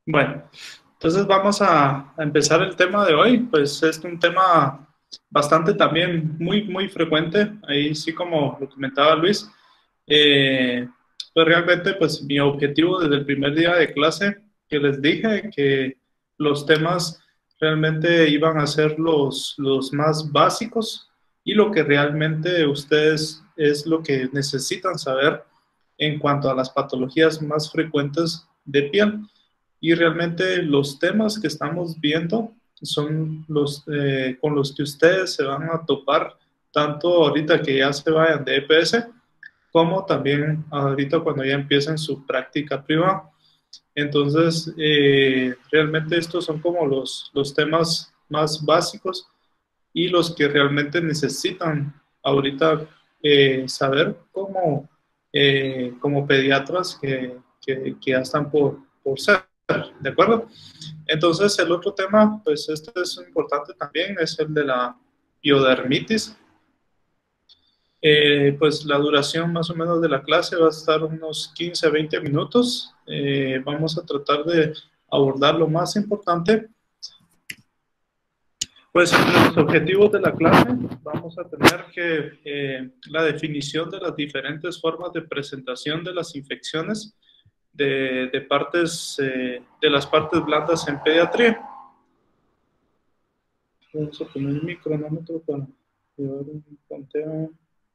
Bueno, entonces vamos a empezar el tema de hoy. Pues es un tema bastante también muy frecuente. Ahí sí, como lo comentaba Luis, eh, pues realmente pues mi objetivo desde el primer día de clase que les dije que los temas realmente iban a ser los más básicos y lo que realmente ustedes es lo que necesitan saber en cuanto a las patologías más frecuentes de piel. Y realmente los temas que estamos viendo son los con los que ustedes se van a topar tanto ahorita que ya se vayan de EPS, como también ahorita cuando ya empiecen su práctica privada. Entonces, realmente estos son como los temas más básicos y los que realmente necesitan ahorita saber como pediatras que ya están por ser, ¿de acuerdo? Entonces, el otro tema, pues este es importante también, es el de la piodermitis. Pues la duración más o menos de la clase va a estar unos 15 a 20 minutos. Vamos a tratar de abordar lo más importante. Pues entre los objetivos de la clase vamos a tener que la definición de las diferentes formas de presentación de las infecciones de partes, de las partes blandas en pediatría. Vamos a poner mi cronómetro para llevar un conteo.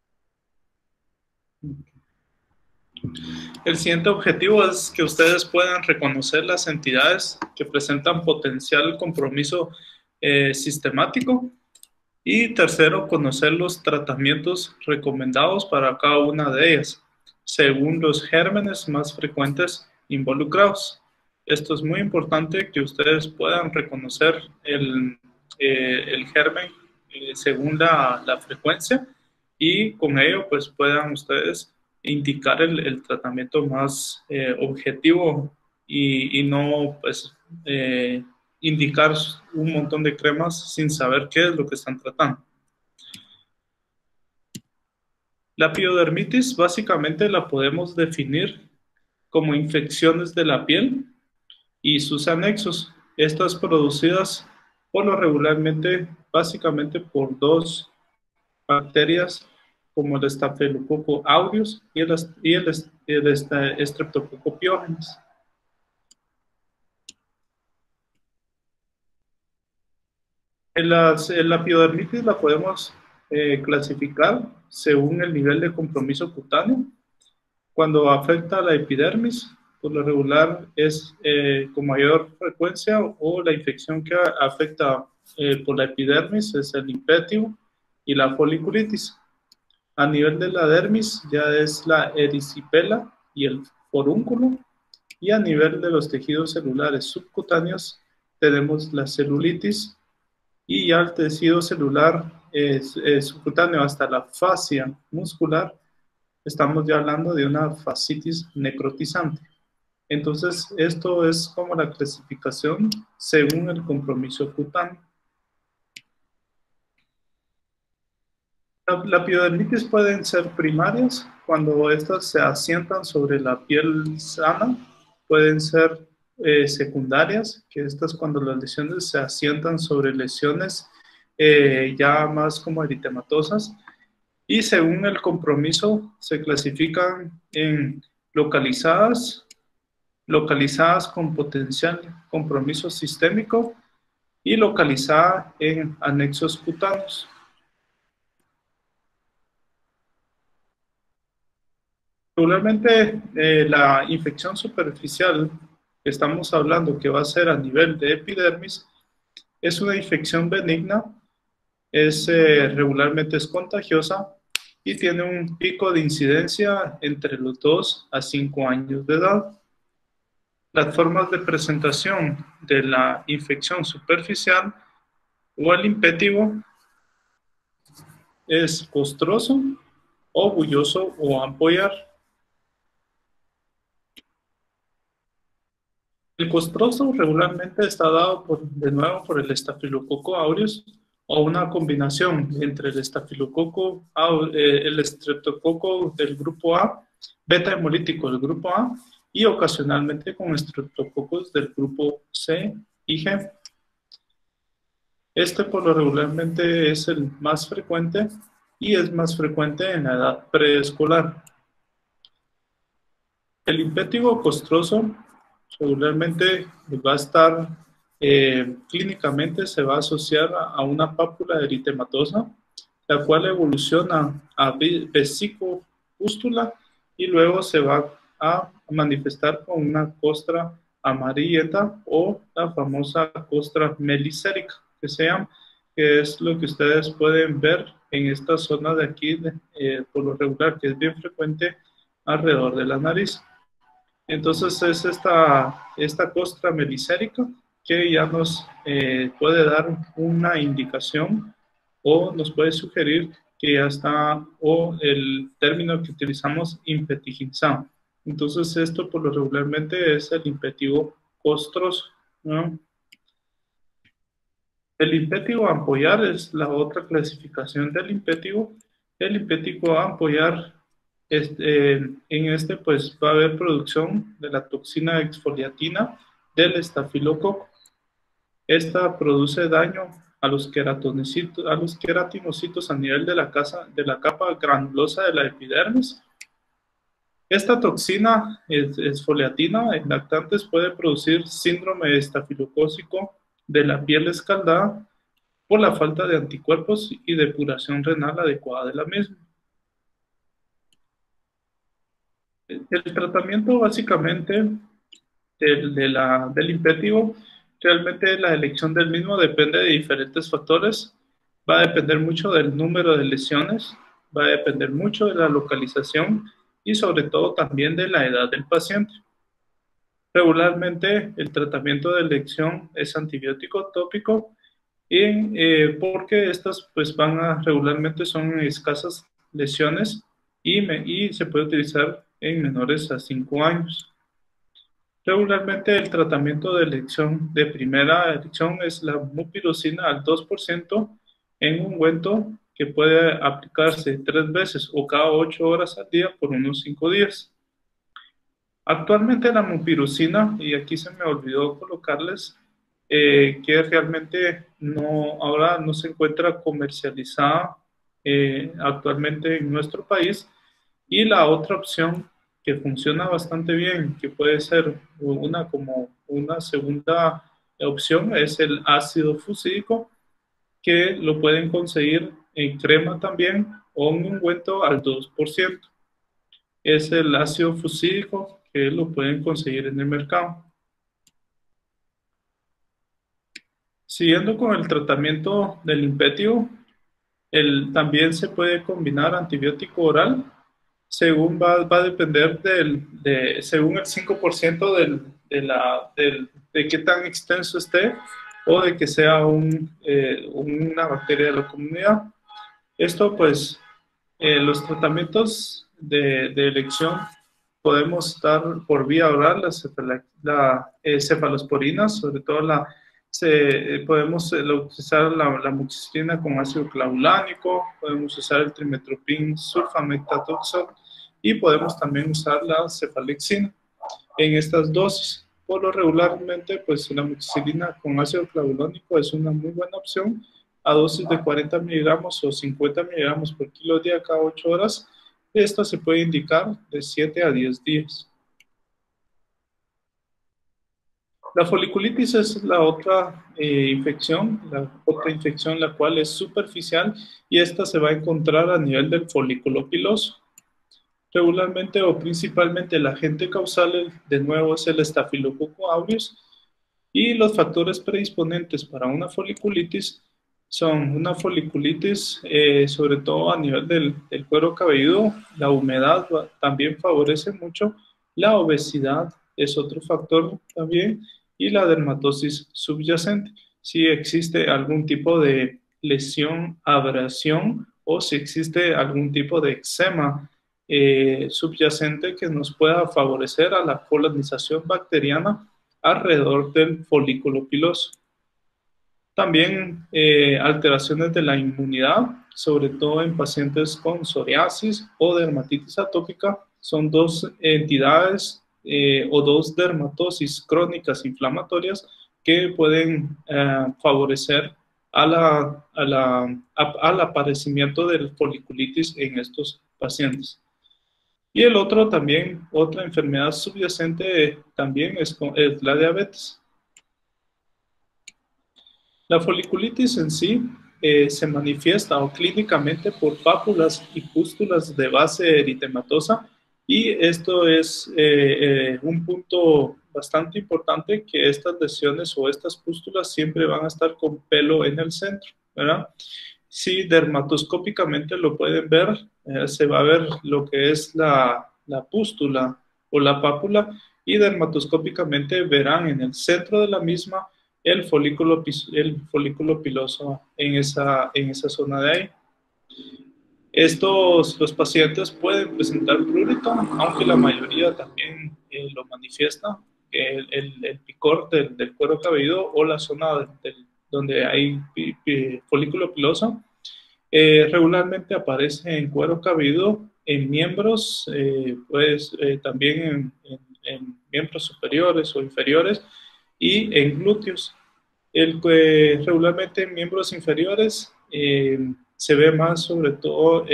El siguiente objetivo es que ustedes puedan reconocer las entidades que presentan potencial compromiso sistemático. Y tercero, conocer los tratamientos recomendados para cada una de ellas, según los gérmenes más frecuentes involucrados. Esto es muy importante que ustedes puedan reconocer el germen según la frecuencia y con ello pues puedan ustedes indicar el tratamiento más objetivo y no pues indicar un montón de cremas sin saber qué es lo que están tratando. La piodermitis básicamente la podemos definir como infecciones de la piel y sus anexos. Estas producidas por lo regularmente, básicamente por dos bacterias como el Staphylococcus aureus y el Streptococcus pyogenes. La piodermitis la podemos clasificar según el nivel de compromiso cutáneo. Cuando afecta a la epidermis, por lo regular es con mayor frecuencia o la infección que afecta por la epidermis es el impétigo y la foliculitis. A nivel de la dermis ya es la erisipela y el forúnculo, y a nivel de los tejidos celulares subcutáneos tenemos la celulitis, y ya el tejido celular subcutáneo hasta la fascia muscular, estamos ya hablando de una fascitis necrotizante. Entonces, esto es como la clasificación según el compromiso cutáneo. La piodermitis pueden ser primarias cuando estas se asientan sobre la piel sana, pueden ser secundarias, que estas cuando las lesiones se asientan sobre lesiones ya más como eritematosas, y según el compromiso se clasifican en localizadas con potencial compromiso sistémico y localizada en anexos cutáneos. Regularmente la infección superficial que estamos hablando que va a ser a nivel de epidermis es una infección benigna, regularmente es contagiosa y tiene un pico de incidencia entre los 2 a 5 años de edad. Las formas de presentación de la infección superficial o el impétigo es costroso o bulloso o ampollar. El costroso regularmente está dado de nuevo por el Staphylococcus aureus o una combinación entre el estreptococo del grupo A, beta hemolítico del grupo A y ocasionalmente con estreptococos del grupo C y G. Este por lo regularmente es el más frecuente y es más frecuente en la edad preescolar. El impétigo costroso regularmente va a estar clínicamente se va a asociar a una pápula eritematosa, la cual evoluciona a vesicopústula y luego se va a manifestar con una costra amarillenta o la famosa costra melicérica, que es lo que ustedes pueden ver en esta zona de aquí, por lo regular, que es bien frecuente alrededor de la nariz. Entonces es esta costra melicérica que ya nos puede dar una indicación o nos puede sugerir que ya está, o el término que utilizamos, impetigizado. Entonces esto por lo regularmente es el impétigo costroso, ¿no? El impétigo ampollar es la otra clasificación del impétigo. El impétigo ampollar, en este pues va a haber producción de la toxina exfoliatina del estafilococo. Esta produce daño a los queratinocitos a nivel de la capa granulosa de la epidermis. Esta toxina exfoliatina en lactantes puede producir síndrome estafilocócico de la piel escaldada por la falta de anticuerpos y depuración renal adecuada de la misma. El tratamiento básicamente del impétigo, realmente la elección del mismo depende de diferentes factores. Va a depender mucho del número de lesiones, va a depender mucho de la localización y sobre todo también de la edad del paciente. Regularmente el tratamiento de elección es antibiótico tópico y porque estas pues regularmente son escasas lesiones y se puede utilizar en menores a 5 años. Regularmente el tratamiento de elección de primera elección es la mupirocina al 2% en ungüento que puede aplicarse 3 veces o cada 8 horas al día por unos 5 días. Actualmente la mupirocina, y aquí se me olvidó colocarles, que realmente ahora no se encuentra comercializada actualmente en nuestro país, y la otra opción que funciona bastante bien, que puede ser como una segunda opción, es el ácido fusídico, que lo pueden conseguir en crema también o en ungüento al 2%. Es el ácido fusídico que lo pueden conseguir en el mercado. Siguiendo con el tratamiento del impétigo, también se puede combinar antibiótico oral, según va a depender según el 5% de qué tan extenso esté o de que sea una bacteria de la comunidad. Esto pues, los tratamientos de elección podemos dar por vía oral la cefalosporina, sobre todo podemos utilizar la amoxicilina con ácido clavulánico, podemos usar el trimestoprim sulfamethoxam y podemos también usar la cefalexina en estas dosis. Por lo regularmente, pues la amoxicilina con ácido clavulánico es una muy buena opción a dosis de 40 miligramos o 50 miligramos por kilo día cada 8 horas. Esta se puede indicar de 7 a 10 días. La foliculitis es la otra infección, la cual es superficial, y esta se va a encontrar a nivel del folículo piloso. Regularmente o principalmente el agente causal de nuevo es el Staphylococcus aureus, y los factores predisponentes para una foliculitis son una foliculitis sobre todo a nivel del cuero cabelludo. La humedad también favorece mucho, la obesidad es otro factor también, y la dermatosis subyacente, si existe algún tipo de lesión, abrasión, o si existe algún tipo de eczema subyacente que nos pueda favorecer a la colonización bacteriana alrededor del folículo piloso. También alteraciones de la inmunidad, sobre todo en pacientes con psoriasis o dermatitis atópica, son dos entidades o dos dermatosis crónicas inflamatorias que pueden favorecer al aparecimiento del foliculitis en estos pacientes. Y el otro también, otra enfermedad subyacente también es la diabetes. La foliculitis en sí se manifiesta o clínicamente por pápulas y pústulas de base eritematosa, y esto es un punto bastante importante, que estas lesiones o estas pústulas siempre van a estar con pelo en el centro, ¿verdad? Si dermatoscópicamente lo pueden ver, se va a ver lo que es la pústula o la pápula, y dermatoscópicamente verán en el centro de la misma el folículo piloso en esa zona de ahí. Los pacientes pueden presentar prurito, aunque la mayoría también lo manifiesta, el picor del cuero cabelludo o la zona donde hay folículo piloso. Regularmente aparece en cuero cabelludo, en miembros, también en miembros superiores o inferiores, y en glúteos. Regularmente en miembros inferiores se ve más sobre todo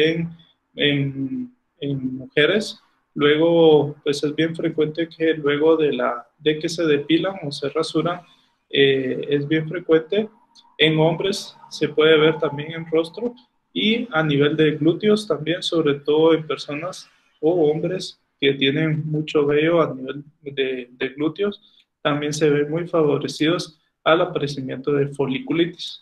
en mujeres. Luego, pues es bien frecuente que luego de que se depilan o se rasuran, es bien frecuente. En hombres se puede ver también en rostro, y a nivel de glúteos también, sobre todo en personas o hombres que tienen mucho vello a nivel de glúteos, también se ven muy favorecidos al aparecimiento de foliculitis.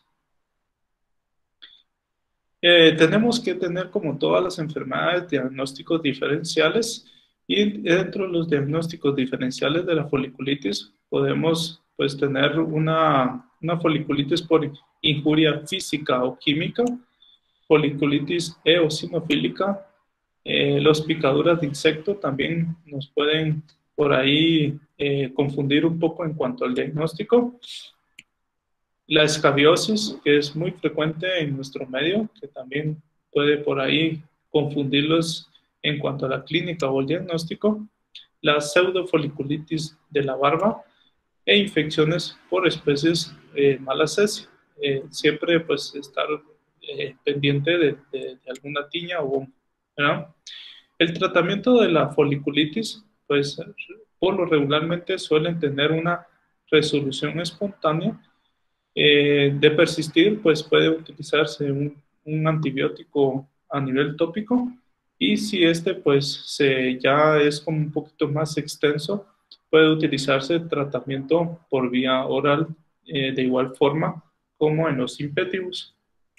Tenemos que tener, como todas las enfermedades, diagnósticos diferenciales, y dentro de los diagnósticos diferenciales de la foliculitis podemos pues tener una foliculitis por injuria física o química, foliculitis eosinofílica. Las picaduras de insecto también nos pueden por ahí confundir un poco en cuanto al diagnóstico. La escabiosis, que es muy frecuente en nuestro medio, que también puede por ahí confundirlos en cuanto a la clínica o el diagnóstico. La pseudofoliculitis de la barba e infecciones por especies malacesia. Siempre pues estar pendiente de alguna tiña o hongo, ¿verdad? El tratamiento de la foliculitis, pues por lo regularmente suelen tener una resolución espontánea. De persistir, pues puede utilizarse un antibiótico a nivel tópico, y si este pues ya es como un poquito más extenso, puede utilizarse tratamiento por vía oral, de igual forma como en los impétivos.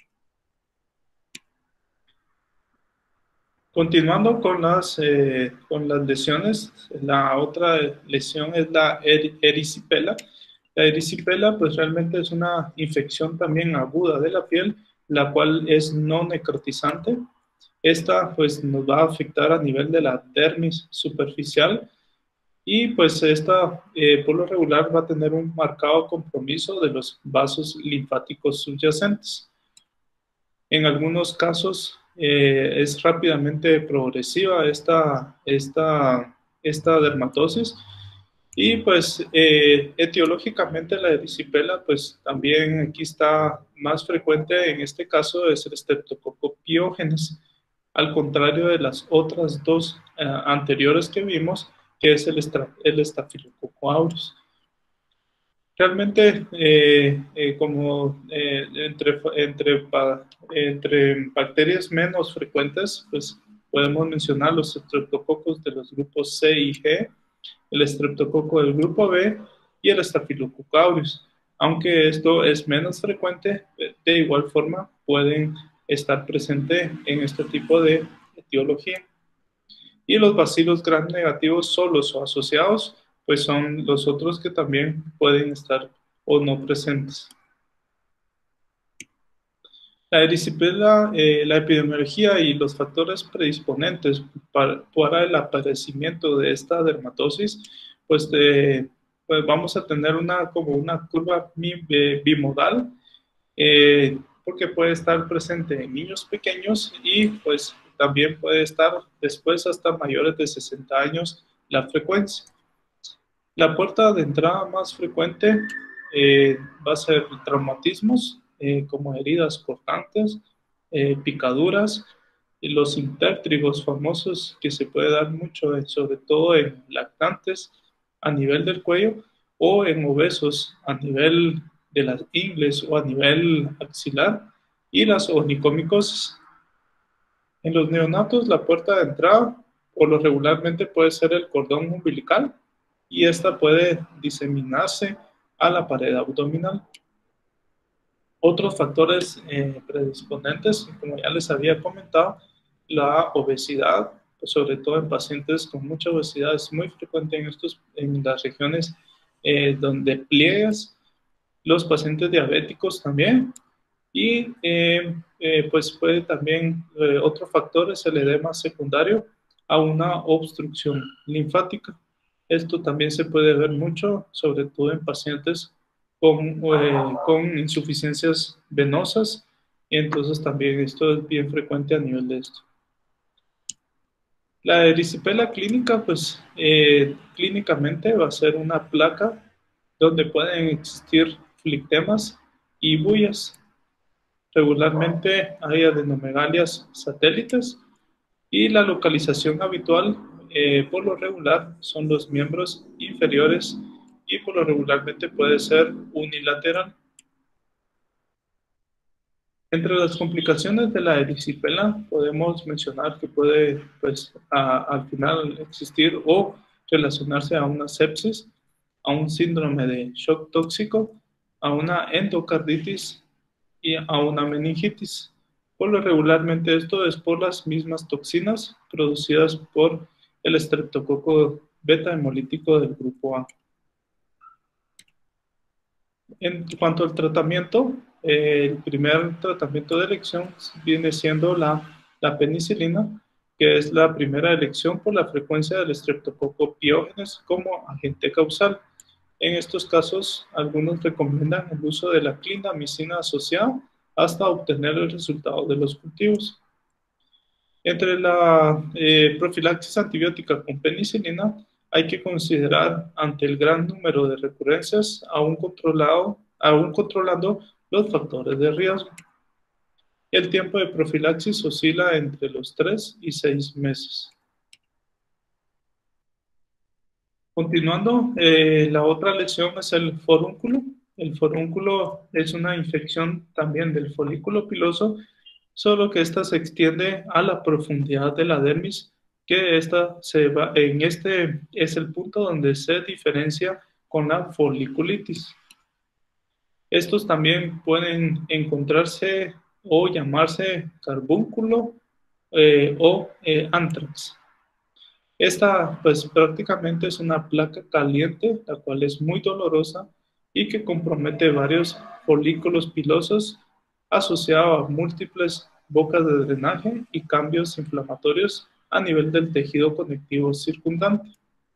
Continuando con las lesiones, la otra lesión es la erisipela. La erisipela pues realmente es una infección también aguda de la piel, la cual es no necrotizante. Esta pues nos va a afectar a nivel de la dermis superficial, y pues esta por lo regular va a tener un marcado compromiso de los vasos linfáticos subyacentes. En algunos casos es rápidamente progresiva esta dermatosis, y pues etiológicamente la erisipela pues también aquí está más frecuente. En este caso es el Streptococcus pyogenes, al contrario de las otras dos anteriores que vimos, que es el Staphylococcus aureus. Realmente, como entre bacterias menos frecuentes, pues podemos mencionar los estreptococos de los grupos C y G, el estreptococo del grupo B y el Staphylococcus aureus. Aunque esto es menos frecuente, de igual forma pueden estar presentes en este tipo de etiología. Y los bacilos gram negativos solos o asociados, pues son los otros que también pueden estar o no presentes. La erisipela, la epidemiología y los factores predisponentes para el aparecimiento de esta dermatosis, pues, pues vamos a tener como una curva bimodal, porque puede estar presente en niños pequeños, y pues también puede estar después hasta mayores de 60 años la frecuencia. La puerta de entrada más frecuente va a ser traumatismos, como heridas cortantes, picaduras, y los intértrigos famosos que se puede dar mucho, sobre todo en lactantes a nivel del cuello o en obesos a nivel de las ingles o a nivel axilar, y las onicomicosis. En los neonatos, la puerta de entrada por lo regularmente puede ser el cordón umbilical y esta puede diseminarse a la pared abdominal. Otros factores predisponentes, como ya les había comentado, la obesidad, pues sobre todo en pacientes con mucha obesidad, es muy frecuente en las regiones donde pliegas, los pacientes diabéticos también, y pues puede también, otro factor es el edema secundario a una obstrucción linfática. Esto también se puede ver mucho, sobre todo en pacientes con insuficiencias venosas, y entonces también esto es bien frecuente a nivel de esto. La erisipela clínica, pues clínicamente va a ser una placa donde pueden existir flictemas y bullas. Regularmente hay adenomegalias satélites y la localización habitual por lo regular son los miembros inferiores y por lo regularmente puede ser unilateral. Entre las complicaciones de la erisipela podemos mencionar que puede pues, al final existir o relacionarse a una sepsis, a un síndrome de shock tóxico, a una endocarditis y a una meningitis. Por lo regularmente esto es por las mismas toxinas producidas por el estreptococo beta hemolítico del grupo A. En cuanto al tratamiento, el primer tratamiento de elección viene siendo la penicilina, que es la primera elección por la frecuencia del estreptococo piógenes como agente causal. En estos casos, algunos recomiendan el uso de la clindamicina asociada hasta obtener el resultado de los cultivos. Entre la profilaxis antibiótica con penicilina, hay que considerar ante el gran número de recurrencias, aún controlando los factores de riesgo. El tiempo de profilaxis oscila entre los 3 y 6 meses. Continuando, la otra lesión es el forúnculo. El forúnculo es una infección también del folículo piloso, solo que esta se extiende a la profundidad de la dermis, que en este es el punto donde se diferencia con la foliculitis. Estos también pueden encontrarse o llamarse carbúnculo o antrax. Esta, pues prácticamente es una placa caliente, la cual es muy dolorosa y que compromete varios folículos pilosos asociados a múltiples bocas de drenaje y cambios inflamatorios a nivel del tejido conectivo circundante.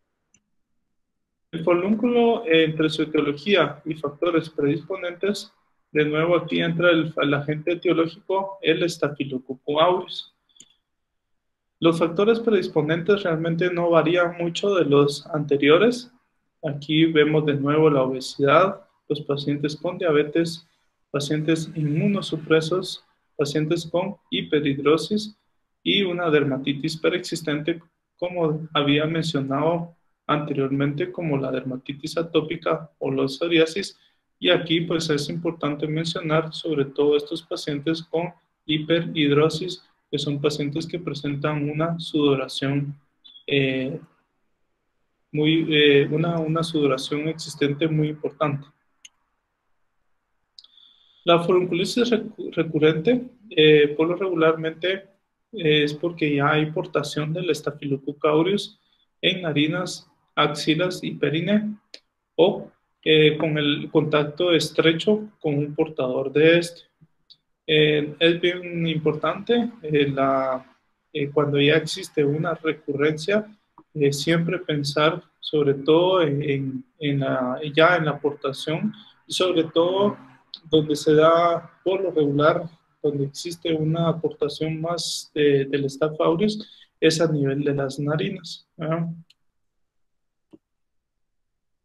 El folículo, entre su etiología y factores predisponentes, de nuevo aquí entra el agente etiológico, el Staphylococcus aureus. Los factores predisponentes realmente no varían mucho de los anteriores. Aquí vemos de nuevo la obesidad, los pacientes con diabetes, pacientes inmunosupresos, pacientes con hiperhidrosis y una dermatitis preexistente, como había mencionado anteriormente, como la dermatitis atópica o la psoriasis. Y aquí pues es importante mencionar sobre todo estos pacientes con hiperhidrosis, que son pacientes que presentan una sudoración una sudoración existente muy importante. La furunculitis recurrente, por lo regularmente, es porque ya hay portación del Staphylococcus aureus en narinas, axilas y perine, o con el contacto estrecho con un portador de este. Es bien importante cuando ya existe una recurrencia, siempre pensar sobre todo ya en la aportación y sobre todo donde se da por lo regular, donde existe una aportación más del Staph aureus, es a nivel de las narinas, ¿verdad?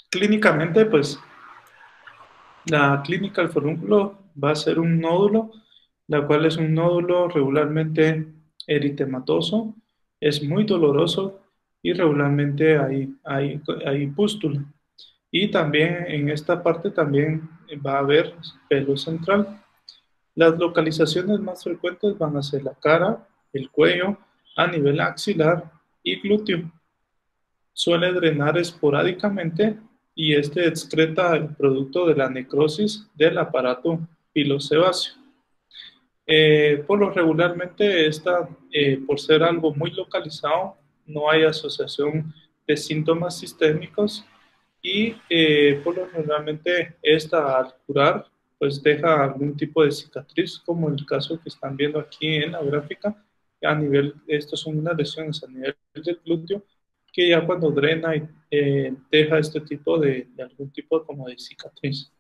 Clínicamente, pues la clínica del forúnculo va a ser un nódulo, la cual es un nódulo regularmente eritematoso, es muy doloroso y regularmente hay pústula. Y también en esta parte también va a haber pelo central. Las localizaciones más frecuentes van a ser la cara, el cuello, a nivel axilar y glúteo. Suele drenar esporádicamente y este excreta el producto de la necrosis del aparato pilosebáceo. Por lo regularmente, por ser algo muy localizado, no hay asociación de síntomas sistémicos y por lo regularmente esta al curar pues deja algún tipo de cicatriz, como el caso que están viendo aquí en la gráfica. Estas son unas lesiones a nivel del glúteo que ya cuando drena deja este tipo de algún tipo como de cicatriz.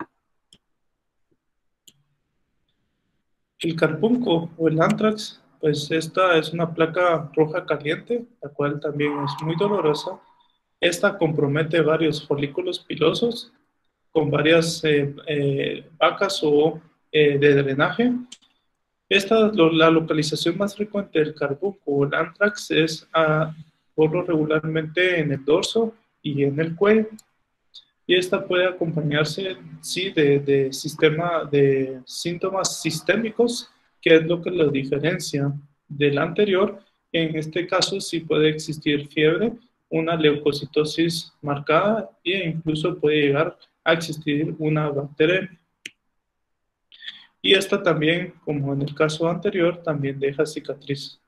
El carbunco o el anthrax, pues esta es una placa roja caliente, la cual también es muy dolorosa. Esta compromete varios folículos pilosos con varias vacas o de drenaje. La localización más frecuente del carbunco o el anthrax es por lo regularmente en el dorso y en el cuello. Y esta puede acompañarse, sí, de síntomas sistémicos, que es lo que lo diferencia del anterior. En este caso, sí puede existir fiebre, una leucocitosis marcada e incluso puede llegar a existir una bacteria. Y esta también, como en el caso anterior, también deja cicatriz.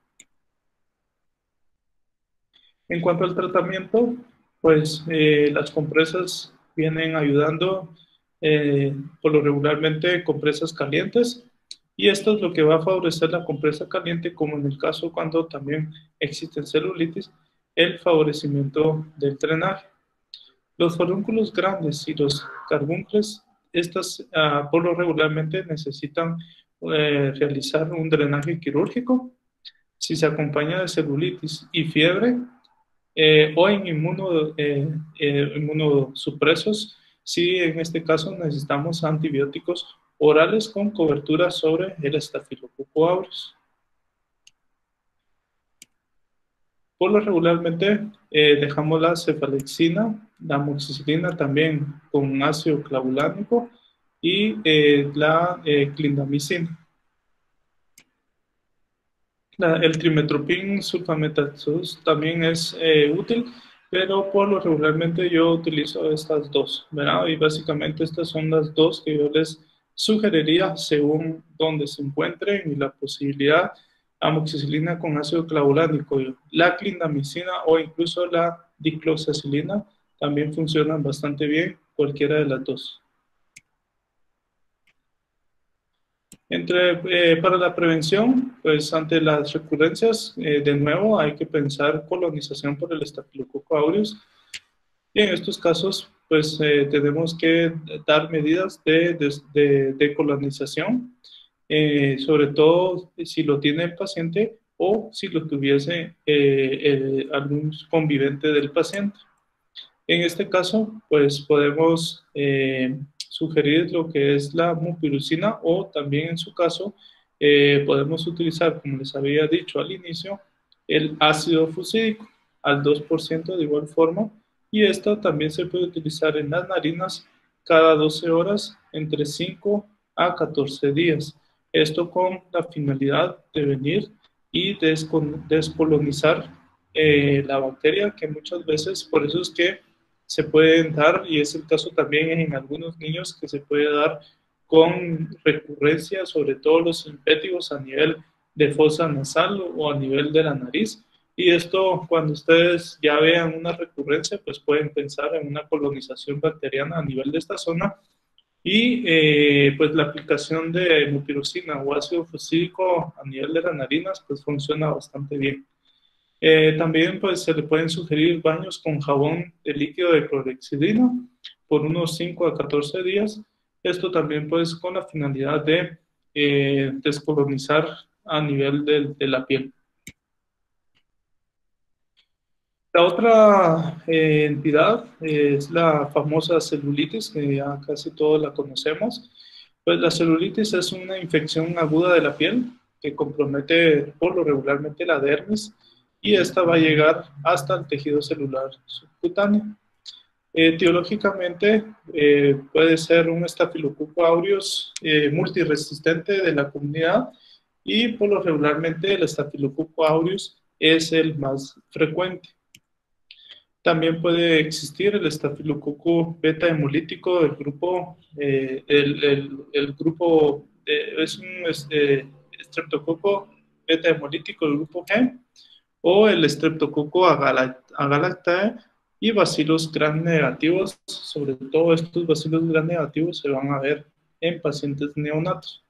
En cuanto al tratamiento, pues las compresas vienen ayudando, por lo regularmente compresas calientes, y esto es lo que va a favorecer la compresa caliente, como en el caso cuando también existen celulitis, el favorecimiento del drenaje. Los forúnculos grandes y los carbuncles, estas por lo regularmente necesitan realizar un drenaje quirúrgico. Si se acompaña de celulitis y fiebre, o en inmunosupresos, si en este caso necesitamos antibióticos orales con cobertura sobre el estafilococo aureus. Por lo regularmente dejamos la cefalexina, la amoxicilina también con ácido clavulánico y la clindamicina. El trimetoprim sulfametazol también es útil, pero por lo regularmente yo utilizo estas dos, ¿verdad? Y básicamente estas son las dos que yo les sugeriría según donde se encuentren y la posibilidad. Amoxicilina con ácido clavulánico, la clindamicina o incluso la dicloxacilina también funcionan bastante bien, cualquiera de las dos. Para la prevención, pues ante las recurrencias, de nuevo hay que pensar colonización por el Staphylococcus aureus. Y en estos casos, pues tenemos que dar medidas de colonización, sobre todo si lo tiene el paciente o si lo tuviese algún convivente del paciente. En este caso, pues podemos sugerir lo que es la mupirocina o también en su caso podemos utilizar, como les había dicho al inicio, el ácido fusídico al 2% de igual forma, y esto también se puede utilizar en las narinas cada 12 horas entre 5 a 14 días. Esto con la finalidad de venir y descolonizar la bacteria, que muchas veces, por eso es que se pueden dar, y es el caso también en algunos niños que se puede dar con recurrencia, sobre todo los simpéticos a nivel de fosa nasal o a nivel de la nariz. Y esto, cuando ustedes ya vean una recurrencia, pues pueden pensar en una colonización bacteriana a nivel de esta zona. Y pues la aplicación de mupirocina o ácido fusídico a nivel de las narinas, pues funciona bastante bien. También pues, se le pueden sugerir baños con jabón de líquido de clorhexidina por unos 5 a 14 días. Esto también pues con la finalidad de descolonizar a nivel de la piel. La otra entidad es la famosa celulitis, que ya casi todos la conocemos. Pues la celulitis es una infección aguda de la piel que compromete por lo regularmente la dermis y esta va a llegar hasta el tejido celular subcutáneo. Etiológicamente puede ser un Staphylococcus aureus multiresistente de la comunidad y por lo regularmente el Staphylococcus aureus es el más frecuente. También puede existir el estafilococo beta hemolítico del grupo, el grupo es un estreptococo beta hemolítico del grupo G o el estreptococo agalactae y bacilos gram negativos. Sobre todo estos bacilos gram negativos se van a ver en pacientes neonatos.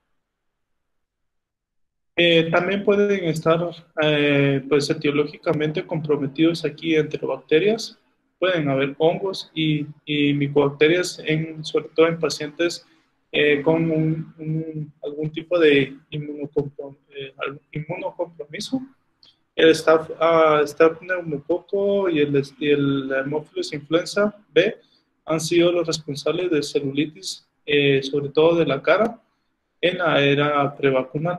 También pueden estar pues etiológicamente comprometidos aquí entre bacterias. Pueden haber hongos y micobacterias, sobre todo en pacientes con algún tipo de inmunocompromiso. El Staph pneumococo y el Haemophilus influenza B han sido los responsables de celulitis, sobre todo de la cara, en la era prevacunal.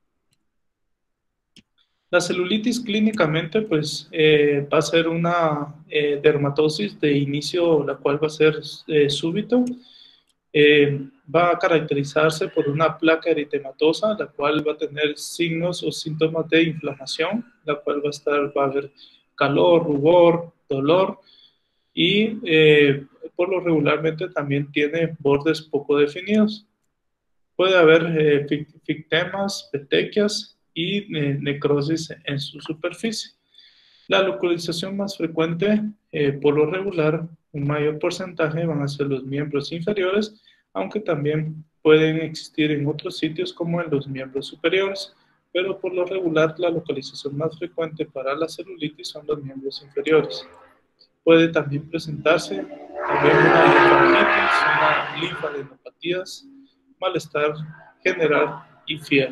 La celulitis clínicamente pues va a ser una dermatosis de inicio, la cual va a ser súbito. Va a caracterizarse por una placa eritematosa, la cual va a tener signos o síntomas de inflamación, la cual va a haber calor, rubor, dolor y por lo regularmente también tiene bordes poco definidos. Puede haber fictemas, petequias y necrosis en su superficie. La localización más frecuente, por lo regular, un mayor porcentaje van a ser los miembros inferiores, aunque también pueden existir en otros sitios como en los miembros superiores, pero por lo regular la localización más frecuente para la celulitis son los miembros inferiores. Puede también presentarse también una linfangitis, una linfadenopatías, malestar general y fiebre.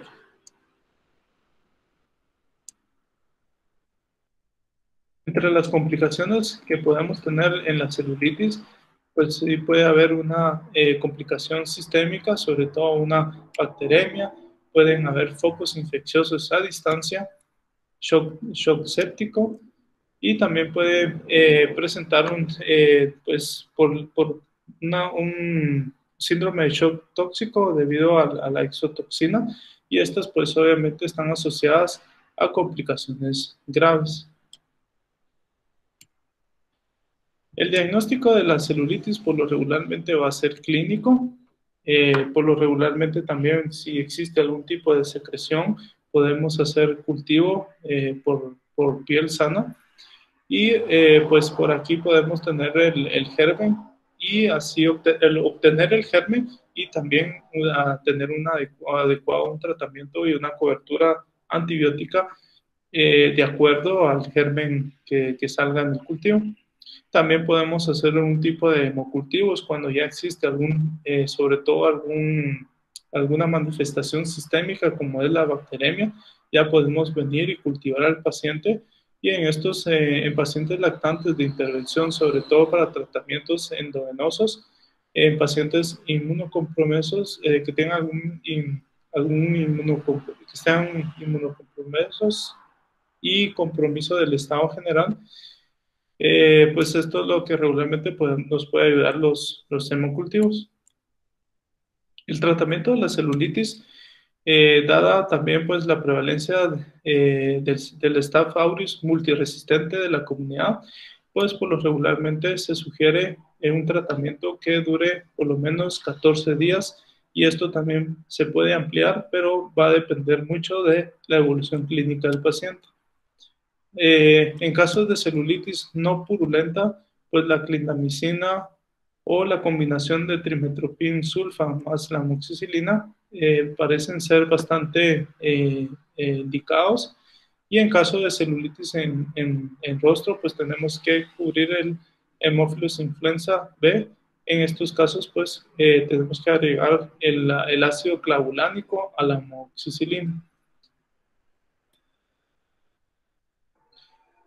Entre las complicaciones que podemos tener en la celulitis, pues sí puede haber una complicación sistémica, sobre todo una bacteremia, pueden haber focos infecciosos a distancia, shock séptico, y también puede presentar pues por un síndrome de shock tóxico debido a la exotoxina, y estas pues obviamente están asociadas a complicaciones graves. El diagnóstico de la celulitis por lo regularmente va a ser clínico. Por lo regularmente también si existe algún tipo de secreción, podemos hacer cultivo por piel sana. Y pues por aquí podemos tener el germen y así obtener el germen y también tener un adecuado tratamiento y una cobertura antibiótica de acuerdo al germen que salga en el cultivo. También podemos hacer un tipo de hemocultivos cuando ya existe sobre todo alguna manifestación sistémica como es la bacteremia, ya podemos venir y cultivar al paciente y en pacientes lactantes de intervención, sobre todo para tratamientos endovenosos, en pacientes inmunocompromisos que tengan que sean inmunocompromisos y compromiso del estado general, pues esto es lo que regularmente nos puede ayudar los hemocultivos. El tratamiento de la celulitis, dada también pues la prevalencia del Staph aureus multiresistente de la comunidad, pues por lo regularmente se sugiere un tratamiento que dure por lo menos 14 días y esto también se puede ampliar, pero va a depender mucho de la evolución clínica del paciente. En casos de celulitis no purulenta, pues la clindamicina o la combinación de trimethoprim sulfa más la amoxicilina parecen ser bastante indicados. Y en caso de celulitis en rostro, pues tenemos que cubrir el Haemophilus influenza B. En estos casos, pues tenemos que agregar el ácido clavulánico a la amoxicilina.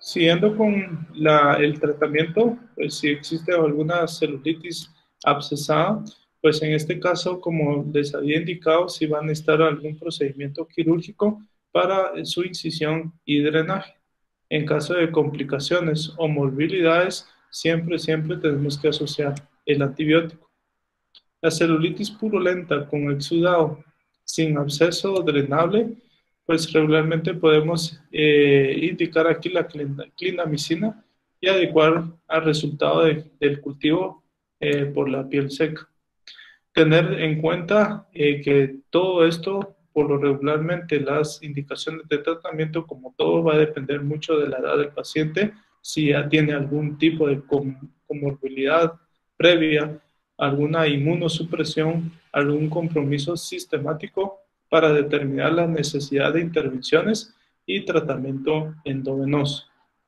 Siguiendo con el tratamiento, pues si existe alguna celulitis abscesada, pues en este caso, como les había indicado, si van a necesitar algún procedimiento quirúrgico para su incisión y drenaje. En caso de complicaciones o morbilidades, siempre tenemos que asociar el antibiótico. La celulitis purulenta con exudado sin absceso drenable, pues regularmente podemos indicar aquí la clindamicina y adecuar al resultado del cultivo por la piel seca. Tener en cuenta que todo esto, por lo regularmente, las indicaciones de tratamiento, como todo, va a depender mucho de la edad del paciente, si ya tiene algún tipo de comorbilidad previa, alguna inmunosupresión, algún compromiso sistemático para determinar la necesidad de intervenciones y tratamiento endovenoso.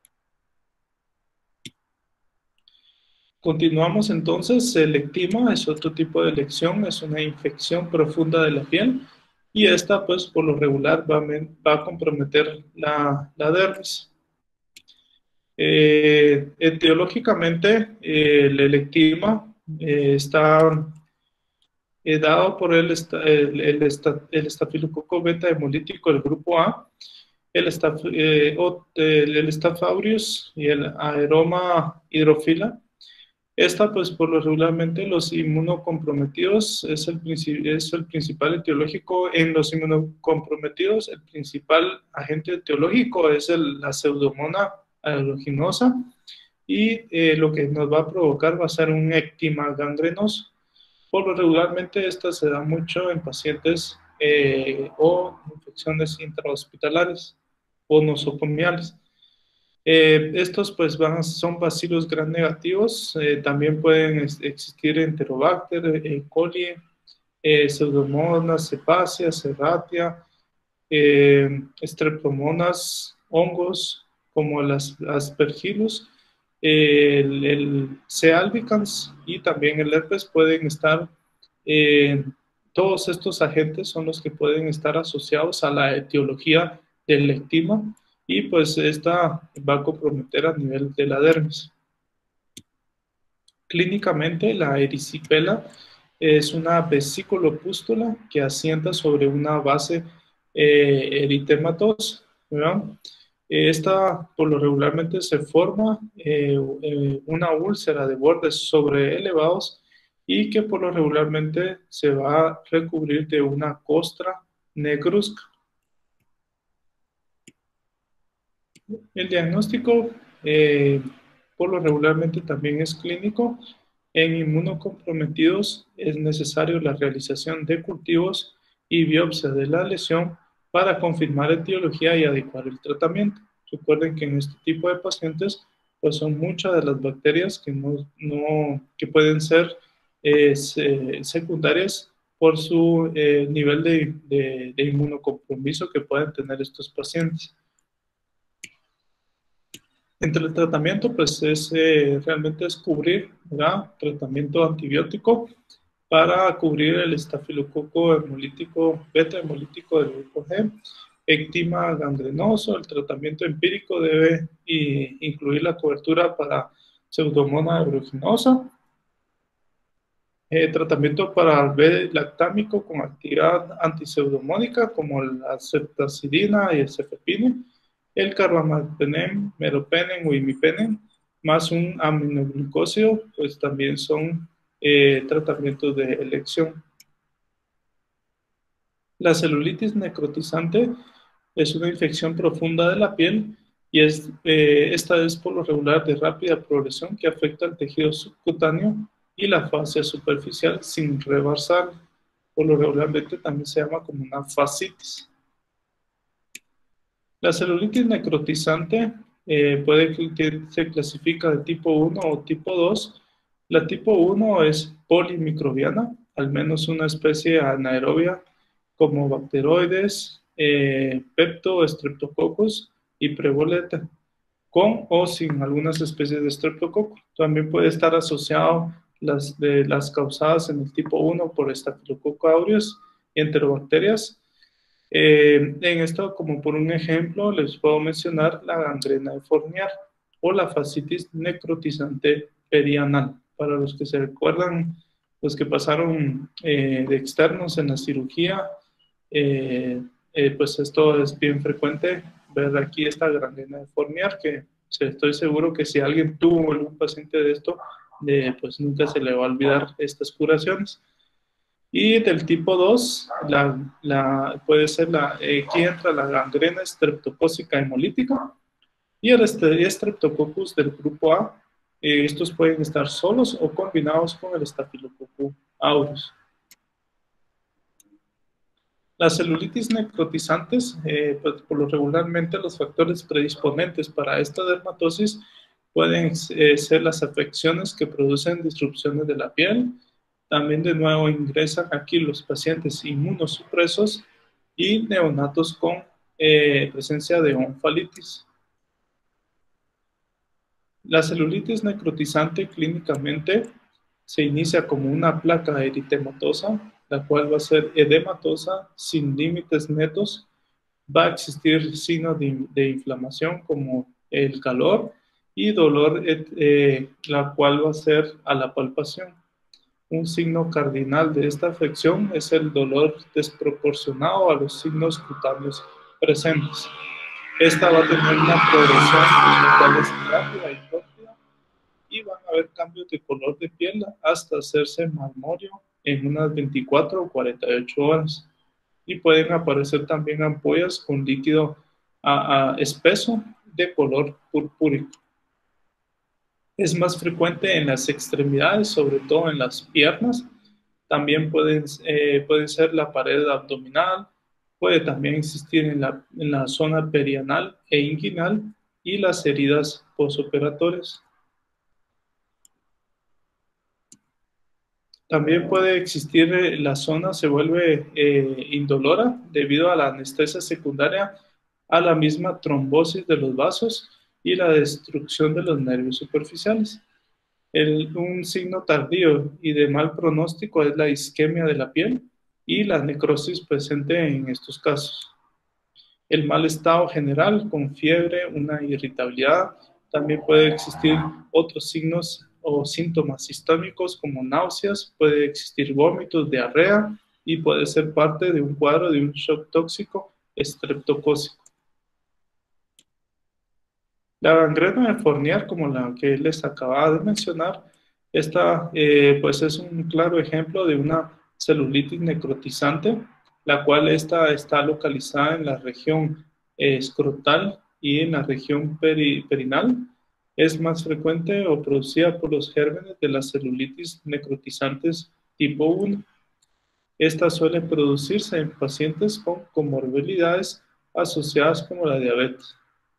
Continuamos entonces, el eczema es otro tipo de lesión, es una infección profunda de la piel y esta pues por lo regular va a comprometer la dermis. Etiológicamente el eczema está dado por el estafilococo beta hemolítico del grupo A, el Staph aureus y el Aeroma hydrophila. Esta, pues, por lo regularmente los inmunocomprometidos es el principal etiológico en los inmunocomprometidos. El principal agente etiológico es la pseudomonas aeruginosa y lo que nos va a provocar va a ser un eczema gangrenoso. Por lo regularmente esta se da mucho en pacientes o infecciones intrahospitalarias o nosocomiales. Estos pues son bacilos gram negativos, también pueden existir enterobacter, E. coli, pseudomonas cepacia, serratia, streptomonas, hongos como las aspergillus, el C. albicans y también el herpes pueden estar, todos estos agentes son los que pueden estar asociados a la etiología del eczema y pues esta va a comprometer a nivel de la dermis. Clínicamente, la erisipela es una vesículo-pústula que asienta sobre una base eritematosa, ¿verdad? Esta, por lo regularmente, se forma una úlcera de bordes sobre elevados y que por lo regularmente se va a recubrir de una costra negruzca. El diagnóstico, por lo regularmente, también es clínico. En inmunocomprometidos es necesario la realización de cultivos y biopsia de la lesión para confirmar etiología y adecuar el tratamiento. Recuerden que en este tipo de pacientes pues son muchas de las bacterias que pueden ser secundarias por su nivel de inmunocompromiso que pueden tener estos pacientes. Entre el tratamiento, pues realmente es cubrir, ¿verdad? Tratamiento antibiótico para cubrir el estafilococo hemolítico, beta hemolítico del grupo G, eczema gangrenoso. El tratamiento empírico debe incluir la cobertura para Pseudomonas aeruginosa, tratamiento para el B lactámico con actividad antipseudomónica como la ceftazidina y el cefepime, el carbamazepinem, meropenem o imipenem, más un aminoglucósido, pues también son tratamientos de elección. La celulitis necrotizante es una infección profunda de la piel y esta es por lo regular de rápida progresión que afecta al tejido subcutáneo y la fascia superficial sin rebasar. Por lo regularmente también se llama como una fascitis. La celulitis necrotizante se clasifica de tipo 1 o tipo 2. La tipo 1 es polimicrobiana, al menos una especie anaerobia como bacteroides, pepto, streptococcus y preboleta, con o sin algunas especies de streptococcus. También puede estar asociado las causadas en el tipo 1 por Staphylococcus aureus y enterobacterias, En esto, como por un ejemplo, les puedo mencionar la gangrena de Fournier o la fascitis necrotizante perianal. Para los que se recuerdan, los que pasaron de externos en la cirugía, eh, pues esto es bien frecuente ver aquí esta gangrena de Fournier, que estoy seguro que si alguien tuvo algún paciente de esto, pues nunca se le va a olvidar estas curaciones. Y del tipo 2 puede ser aquí entra la gangrena estreptocócica hemolítica y el Streptococcus del grupo A. Estos pueden estar solos o combinados con el Staphylococcus aureus. Las celulitis necrotizantes, pues por lo regularmente los factores predisponentes para esta dermatosis pueden ser las afecciones que producen disrupciones de la piel. También de nuevo ingresan aquí los pacientes inmunosupresos y neonatos con presencia de onkologitis. La celulitis necrotizante clínicamente se inicia como una placa eritematosa, la cual va a ser edematosa sin límites netos. Va a existir signos de inflamación como el calor y dolor, la cual va a ser a la palpación. Un signo cardinal de esta afección es el dolor desproporcionado a los signos cutáneos presentes. Esta va a tener una progresión en la cual es rápida y rápida y van a haber cambios de color de piel hasta hacerse marmóreo en unas 24 o 48 horas. Y pueden aparecer también ampollas con líquido espeso de color purpúrico. Es más frecuente en las extremidades, sobre todo en las piernas. También puede ser la pared abdominal, puede también existir en la zona perianal e inguinal y las heridas postoperatorias. También puede existir, la zona se vuelve indolora debido a la anestesia secundaria a la misma trombosis de los vasos y la destrucción de los nervios superficiales. Un signo tardío y de mal pronóstico es la isquemia de la piel y la necrosis presente en estos casos. El mal estado general con fiebre, una irritabilidad, también puede existir otros signos o síntomas sistémicos como náuseas, puede existir vómitos, diarrea y puede ser parte de un cuadro de un shock tóxico estreptocócico. La gangrena de Fournier, como la que les acababa de mencionar, esta pues es un claro ejemplo de una celulitis necrotizante, la cual está localizada en la región escrotal y en la región perinal. Es más frecuente o producida por los gérmenes de las celulitis necrotizantes tipo 1. Esta suele producirse en pacientes con comorbilidades asociadas como la diabetes.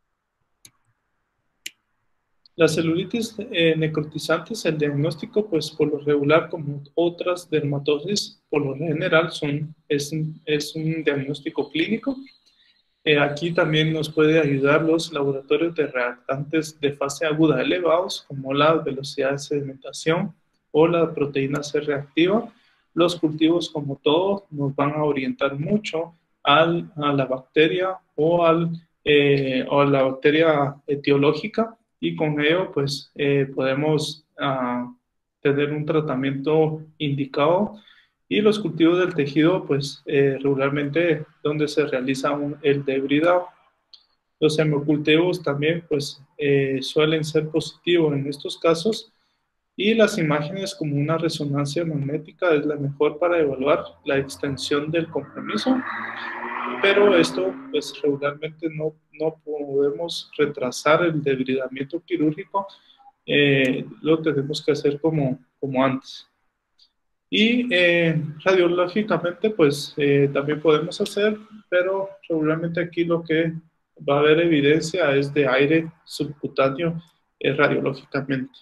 La celulitis necrotizantes, el diagnóstico, pues por lo regular, como otras dermatosis, por lo general es un diagnóstico clínico. Aquí también nos puede ayudar los laboratorios de reactantes de fase aguda elevados, como la velocidad de sedimentación o la proteína C reactiva. Los cultivos, como todo, nos van a orientar mucho a la bacteria o a la bacteria etiológica, y con ello pues podemos tener un tratamiento indicado. Y los cultivos del tejido pues regularmente donde se realiza el debridado. Los hemocultivos también pues suelen ser positivos en estos casos, y las imágenes como una resonancia magnética es la mejor para evaluar la extensión del compromiso, pero esto pues regularmente no podemos retrasar el debridamiento quirúrgico, lo tenemos que hacer como antes. Y radiológicamente pues también podemos hacer, pero regularmente aquí lo que va a haber evidencia es de aire subcutáneo radiológicamente.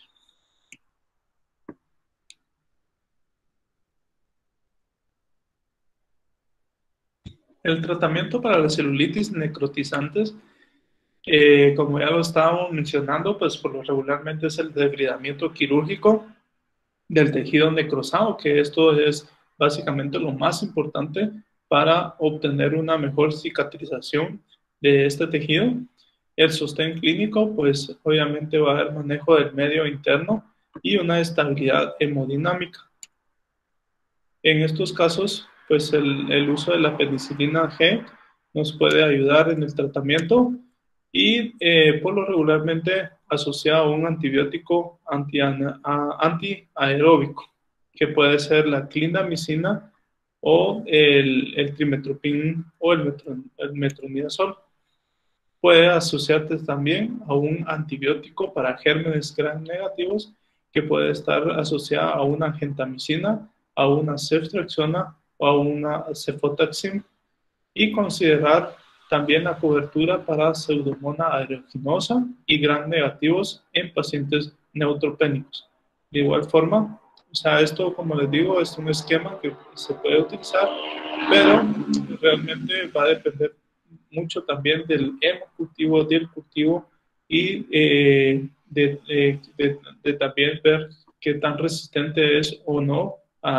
El tratamiento para las celulitis necrotizantes, como ya lo estábamos mencionando, pues por lo regularmente es el debridamiento quirúrgico del tejido necrosado, que esto es básicamente lo más importante para obtener una mejor cicatrización de este tejido. El sostén clínico, pues obviamente va a haber manejo del medio interno y una estabilidad hemodinámica. En estos casos, pues el uso de la penicilina G nos puede ayudar en el tratamiento y por lo regularmente asociado a un antibiótico antiaeróbico, que puede ser la clindamicina o el trimetoprim o el metronidazol. Puede asociarte también a un antibiótico para gérmenes gram negativos que puede estar asociada a una gentamicina, a una ceftriaxona o a una cefotaxim, y considerar también la cobertura para pseudomonas aeruginosa y gram negativos en pacientes neutropénicos. De igual forma, o sea, esto, como les digo, es un esquema que se puede utilizar, pero realmente va a depender mucho también del hemocultivo, del cultivo y de también ver qué tan resistente es o no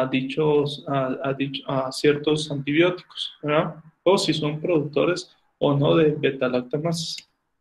a ciertos antibióticos, ¿verdad? O si son productores o no de beta-lactamases.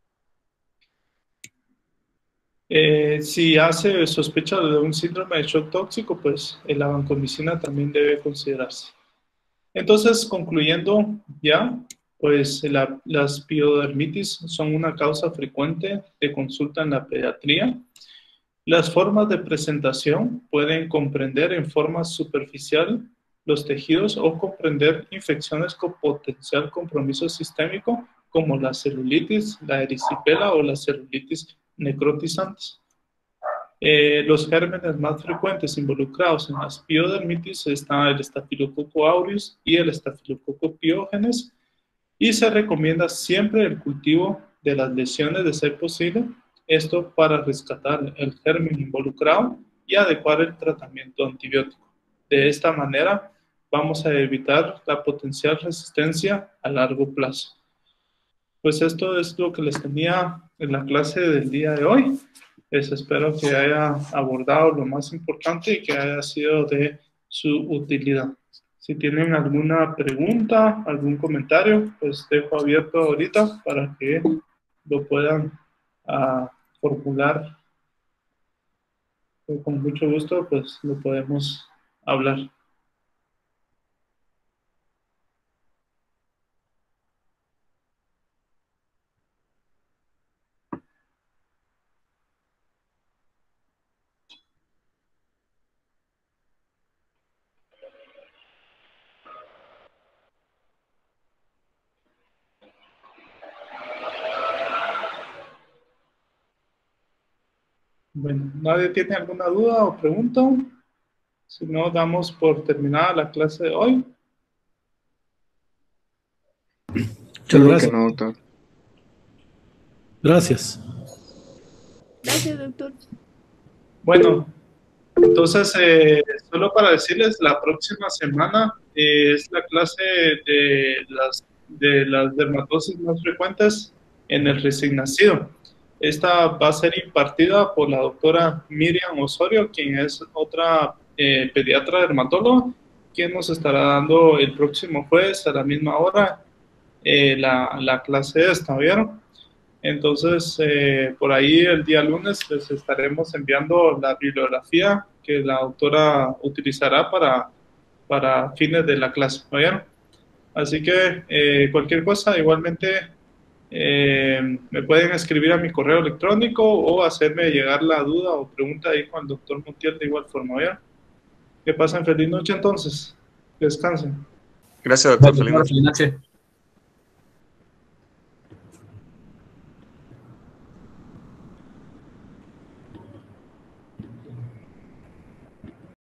Si hace sospecha de un síndrome de shock tóxico, pues la vancomicina también debe considerarse. Entonces, concluyendo ya, pues las piodermitis son una causa frecuente de consulta en la pediatría. Las formas de presentación pueden comprender en forma superficial los tejidos o comprender infecciones con potencial compromiso sistémico como la celulitis, la erisipela o la celulitis necrotizantes. Los gérmenes más frecuentes involucrados en las piodermitis están el Staphylococcus aureus y el Staphylococcus pyogenes, y se recomienda siempre el cultivo de las lesiones de ser posible, esto para rescatar el germen involucrado y adecuar el tratamiento antibiótico. De esta manera vamos a evitar la potencial resistencia a largo plazo. Pues esto es lo que les tenía en la clase del día de hoy. Espero que haya abordado lo más importante y que haya sido de su utilidad. Si tienen alguna pregunta, algún comentario, pues dejo abierto ahorita para que lo puedan formular. Con mucho gusto, pues lo podemos hablar. Bueno, ¿nadie tiene alguna duda o pregunta? Si no, damos por terminada la clase de hoy. Muchas gracias. No, doctor. Gracias. Gracias, doctor. Bueno, entonces, solo para decirles, la próxima semana es la clase de las dermatosis más frecuentes en el recién nacido. Esta va a ser impartida por la doctora Miriam Osorio, quien es otra pediatra dermatóloga, quien nos estará dando el próximo jueves a la misma hora la clase esta, ¿vieron? Entonces, por ahí el día lunes les estaremos enviando la bibliografía que la doctora utilizará para fines de la clase, ¿vieron? Así que cualquier cosa, igualmente me pueden escribir a mi correo electrónico o hacerme llegar la duda o pregunta ahí con el doctor Montiel de igual forma, ¿vieron? Que pasen feliz noche entonces, descansen. Gracias, doctor. Feliz noche.